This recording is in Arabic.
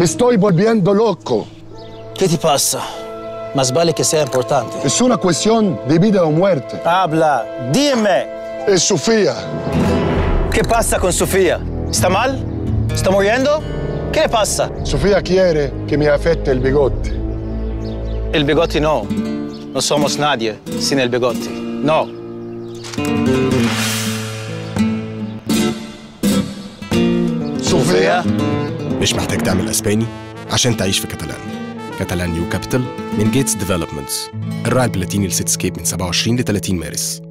Mi estoy volviendo loco. ¿Qué te pasa? Más vale que sea importante. Es una cuestión de vida o muerte. Habla, dime. Es Sofía. ¿Qué pasa con Sofía? ¿Está mal? ¿Está muriendo? ¿Qué le pasa? Sofía quiere que me afecte el bigote. El bigote no. No somos nadie sin el bigote. No. Sofía. مش محتاج تعمل اسباني عشان تعيش في كاتالان. كاتالان نيو كابيتال من جيتس ديفلوبمنتس، الراعي البلاتيني لسيتسكيب من 27 ل 30 مارس.